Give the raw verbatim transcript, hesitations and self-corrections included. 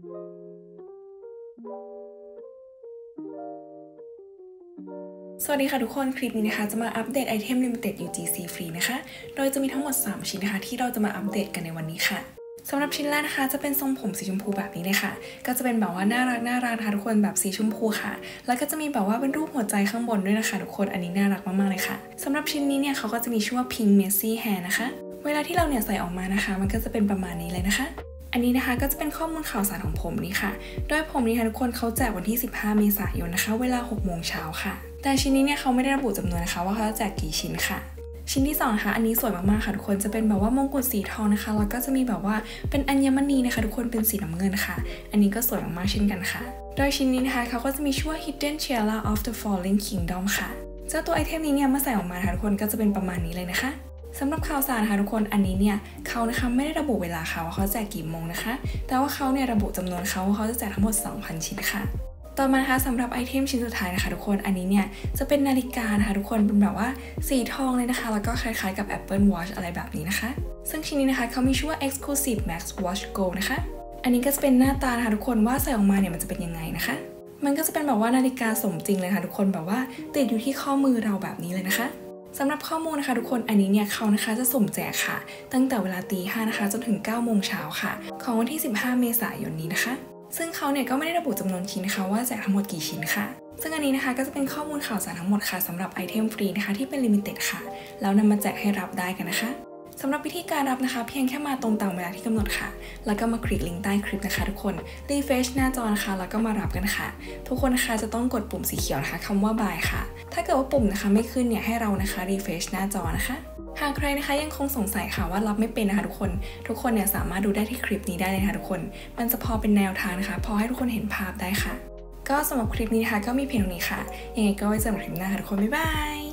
สวัสดีค่ะทุกคนคลิปนี้นะคะจะมาอัปเดตไอเทม Limited ยู จี ซี ฟรีนะคะโดยจะมีทั้งหมดสามชิ้นนะคะที่เราจะมาอัปเดตกันในวันนี้ค่ะสำหรับชิ้นแรกนะคะจะเป็นทรงผมสีชมพูแบบนี้เลยค่ะก็จะเป็นแบบว่าน่ารักน่ารักนะคะทุกคนแบบสีชมพูค่ะแล้วก็จะมีแบบว่าเป็นรูปหัวใจข้างบนด้วยนะคะทุกคนอันนี้น่ารักมากๆเลยค่ะสำหรับชิ้นนี้เนี่ยเขาก็จะมีชื่อว่า Pink Messy Hair นะคะเวลาที่เราเนี่ยใส่ออกมานะคะมันก็จะเป็นประมาณนี้เลยนะคะอันนี้นะคะก็จะเป็นข้อมูลข่าวสารของผมนี่ค่ะโดยผมนี่ค่ะทุกคนเขาแจกวันที่สิบห้าเมษายนนะคะเวลาหกโมงเช้าค่ะแต่ชิ้นนี้เนี่ยเขาไม่ได้ระบุจำนวนนะคะว่าเขาจะแจกกี่ชิ้นค่ะชิ้นที่สองนะคะอันนี้สวยมากๆค่ะทุกคนจะเป็นแบบว่ามงกุฎสีทองนะคะแล้วก็จะมีแบบว่าเป็นอัญมณีนะคะทุกคนเป็นสีน้ำเงินค่ะอันนี้ก็สวยมากๆเช่นกันค่ะโดยชิ้นนี้นะคะเขาก็จะมีชื่อว่า Hidden Tiara of the Falling Kingdom ค่ะเจ้าตัวไอเทมนี้เนี่ยเมื่อใส่ออกมาค่ะทุกคนก็จะเป็นประมาณนี้เลยนะคะสำหรับข่าวสารนะคะทุกคนอันนี้เนี่ยเขานะคะไม่ได้ระบุเวลาค่ะว่าเขาแจกกี่โมงนะคะแต่ว่าเขาเนี่ยระบุจำนวนเขาว่าเขาจะแจกทั้งหมด สองพัน ชิ้นค่ะต่อมานะคะสำหรับไอเทมชิ้นสุดท้ายนะคะทุกคนอันนี้เนี่ยจะเป็นนาฬิกานะคะทุกคนเป็นแบบว่าสีทองเลยนะคะแล้วก็คล้ายๆกับ Apple Watch อะไรแบบนี้นะคะซึ่งชิ้นนี้นะคะเขามีชื่อว่า Exclusive Max Watch Gold นะคะอันนี้ก็จะเป็นหน้าตานะคะทุกคนว่าใส่ออกมาเนี่ยมันจะเป็นยังไงนะคะมันก็จะเป็นแบบว่านาฬิกาสมจริงเลยค่ะทุกคนแบบว่าติดอยู่ที่ข้อมือเราแบบนี้เลยนะคะสำหรับข้อมูลนะคะทุกคนอันนี้เนี่ยเขานะคะจะสุ่มแจกค่ะตั้งแต่เวลาตีห้านะคะจนถึงเก้าโมงเช้าค่ะของวันที่สิบห้าเมษายนนี้นะคะซึ่งเขาเนี่ยก็ไม่ได้ระบุจำนวนชิ้นนะคะว่าแจกทั้งหมดกี่ชิ้นค่ะซึ่งอันนี้นะคะก็จะเป็นข้อมูลข่าวสารทั้งหมดค่ะสำหรับไอเทมฟรีนะคะที่เป็นลิมิเต็ดค่ะแล้วนำมาแจกให้รับได้กันนะคะสำหรับวิธีการรับนะคะเพียงแค่มาตรงตามเวลาที่กำหนดค่ะแล้วก็มาคลิกลิงก์ใต้คลิปนะคะทุกคนรีเฟรชหน้าจอนะคะแล้วก็มารับกันค่ะทุกคนนะคะจะต้องกดปุ่มสีเขียวนะคะคำว่า buy ค่ะถ้าเกิดว่าปุ่มนะคะไม่ขึ้นเนี่ยให้เรานะคะรีเฟรชหน้าจอนะคะหากใครนะคะยังคงสงสัยค่ะว่ารับไม่เป็นนะคะทุกคนทุกคนเนี่ยสามารถดูได้ที่คลิปนี้ได้เลยค่ะทุกคนมันจะพอเป็นแนวทางนะคะพอให้ทุกคนเห็นภาพได้ค่ะก็สำหรับคลิปนี้นะคะก็มีเพียงเท่านี้ค่ะยังไงก็ไว้เจอกันคลิปหน้าค่ะทุกคนบ๊ายบาย